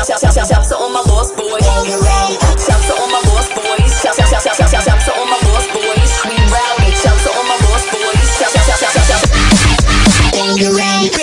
Shouts to all my lost boys. Shouts to all my lost boys. Shouts to all my lost boys. We rowdy. Shouts to all my lost boys. Bangarang.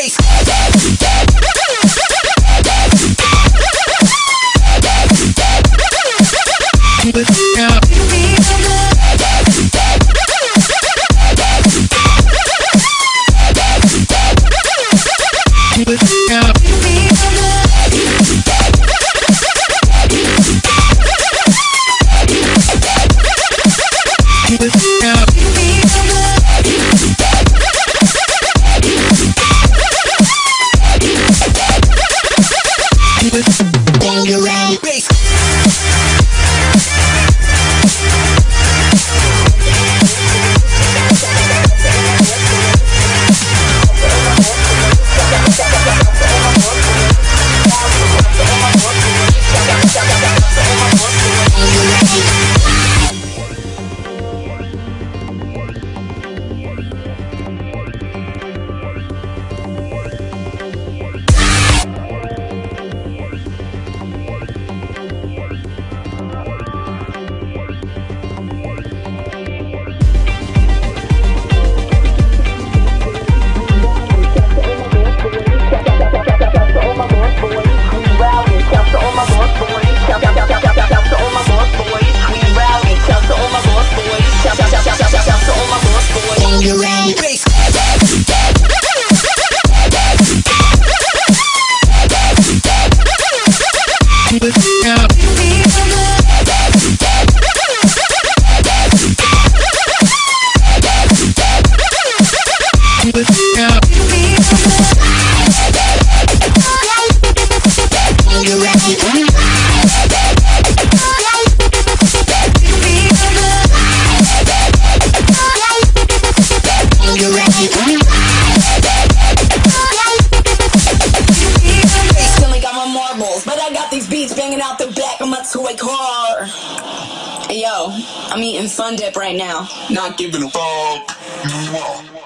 Out the back of my toy car. Hey, yo, I'm eating Fun Dip right now. Not giving a fuck.